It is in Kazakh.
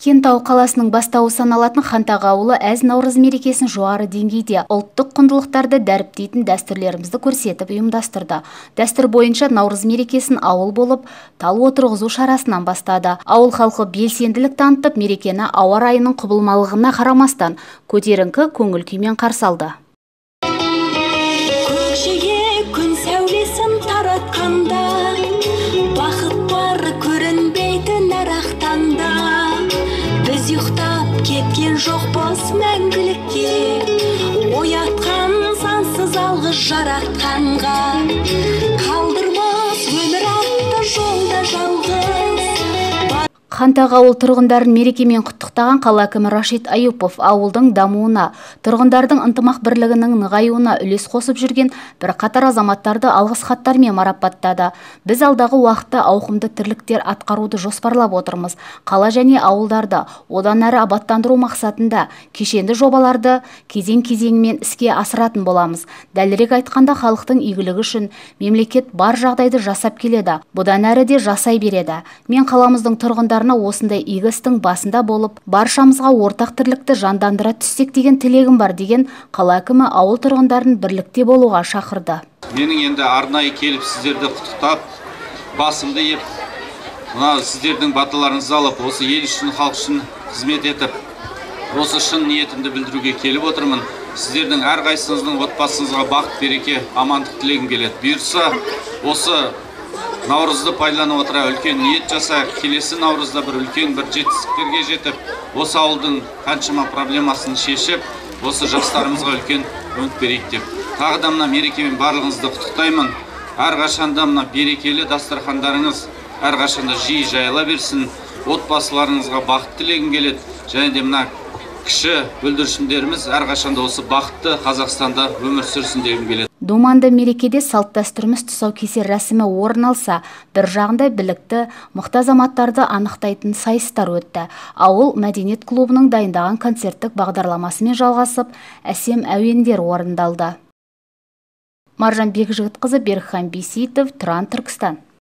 Кентау қаласының бастауы саналатын Хантағы ауылы әз Наурыз мерекесін жоғары деңгейде ұлттық құндылықтарды дәріптейтін дәстүрлерімізді көрсетіп ұйымдастырды. Дәстүр бойынша Наурыз мерекесін ауыл болып тал отырғызу шарасынан бастады. Ауыл халқы белсенділік танытып, мерекені ауа райының құбылмалығына қарамастан көтеріңкі көңіл күймен қарсы алды. Көкшеге күн сәулесін таратқанда, бақыт бар көрінбейтін арақтанда, біз ұйықтап кеткен жоқпыз мәңгілікке, оятқан сансыз алғыс жаратқанға, қалдырмас өмір атты жолда жалғыз. Хантағы ауыл тұрғындарын мерекемен құттықтаған қала әкімі Рашид Аюпов ауылдың дамуына, тұрғындардың ынтымақ бірлігінің нығаюына үлес қосып жүрген бірқатар азаматтарды алғыс хаттармен марапаттады. Біз алдағы уақытта ауқымды тірліктер атқаруды жоспарлап отырмыз. Қала және ауылдарды одан әрі абаттандыру мақсатында кешенді жобаларды кезең-кезеңімен іске асыратын боламыз. Дәлірек айтқанда, халықтың игілігі үшін мемлекет бар жағдайды жасап келеді. Бұдан әрі де жасай береді. Мен қаламыздың тұрғындары осындай игі істің басында болып, баршамызға ортақ тірлікті жандандыра түссек деген тілегім бар деген қала әкімі ауыл тұрғындарын бірлікте болуға шақырды. Менің енді арнайы келіп сіздерді құттықтап, басымды еп, сіздердің батыларыңызды алып, осы ел үшін, халық үшін қызмет етіп, осы шын ниетімді білдіруге келіп отырмын. Сіздердің әрқайсыңыздың отбасыңызға бақыт, береке, амандық тілегім келеді. Бұйырса, осы Наурызды пайдаланып отыра үлкен ниет жасайық, келесі Наурызда бір үлкен бір жетістіктерге жетіп, осы ауылдың қаншама проблемасын шешіп, осы жастарымызға үлкен үміт берейік деп. Тағы да мына мерекемен барлығыңызды құттықтаймын. Әрқашанда мына берекелі дастархандарыңыз әрқашанда жиі жайыла берсін. Отбасыларыңызға бақыт тілегім келеді. Және де мына кіші бүлдіршіндеріміз әрқашанда осы бақытты Қазақстанда өмір сүрсін дегім келеді. Думанды мерекеде салт дәстүріміз тұсаукесер рәсімі орын алса, бір жағында білікті, мықты азаматтарды анықтайтын сайыстар өтті. Ауыл мәдениет клубының дайындаған концерттік бағдарламасымен жалғасып, әсем әуендер орындалды. Маржан Бекжігітқызы, Берікхан Бейсейтов, Тұран, Түркістан.